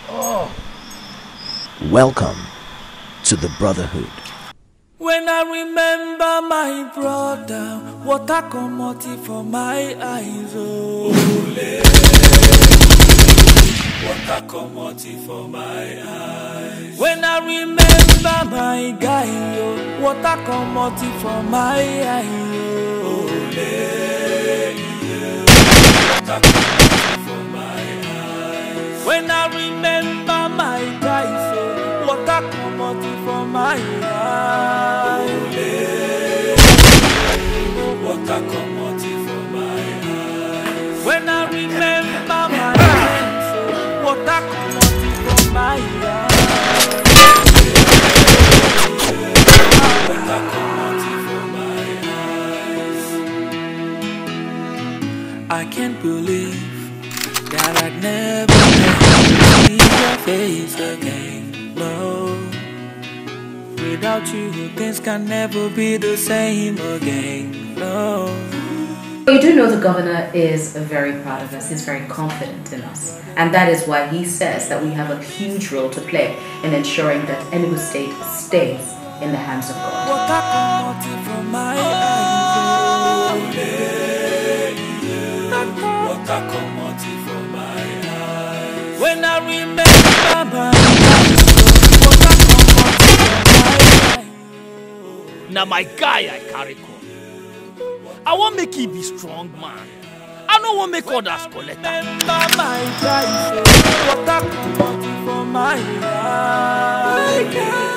Welcome to the Brotherhood. When I remember my brother, water come out from my eyes. Oh, water come out from my eyes. When I remember my guy, oh, water come out from my eyes. Oh, water come out from my eyes. When I remember my guy, so water come out from my eyes. Water come out from my eyes. When I remember my friends, so water come out from my eyes. Water come out from my eyes. I can't believe that I'd never see your face again. No. Without you, things can never be the same again. No. You do know the governor is very proud of us. He's very confident in us. And that is why he says that we have a huge role to play in ensuring that Enugu State stays in the hands of God. When I remember my now my guy I carry come. I want make he be strong man. I don't want make others collect. Remember my guy, water come out from my eye.